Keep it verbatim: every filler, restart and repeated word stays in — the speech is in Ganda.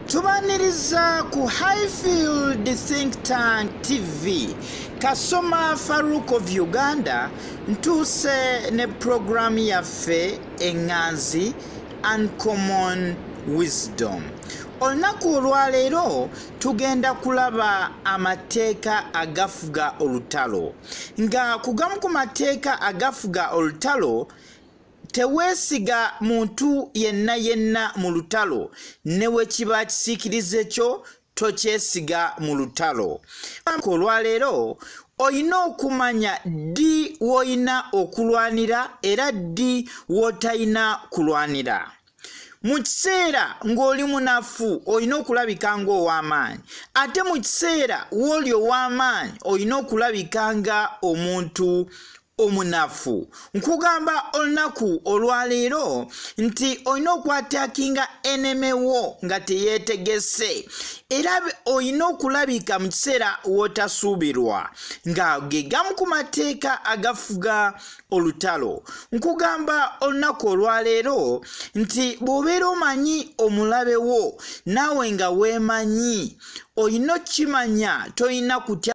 Tubaniriza ku HIGHFIELD Think Tank T V. Kasoma Faruq of Uganda ntuse ne program yaffe enganzi Uncommon Wisdom. Olunaku olwaleero tugenda kulaba amateeka agafuga olutalo. Nga kugamu ku mateeka agafuga olutalo teweesiga muntu yenna yenna mu lutalo newe kiba kisiikirize kyo tokyesiga mu lutalo. Olwaleero oyina okumanya ddi woyina okulwanira era ddi wotayina kulwanira. Mu kiseera ng'oli munafu oyina okulabika ng'ow'amaanyi, ate mu kiseera w'oli ow'amaanyi oyina okulabika nga omuntu omunafu. Nkugamba olunaku olwaleero nti oyina okwataakinga eneme wo nga teyeetegese, era oyina okulabika mu kiseera w'otasuubirwa, nga ge gamu ku mateeka agafuga olutalo. Nkugamba olunaku olwaleero nti bw'obeera omanyi omulabe wo naawe nga weemanyi, oyina okimanya toyina kutya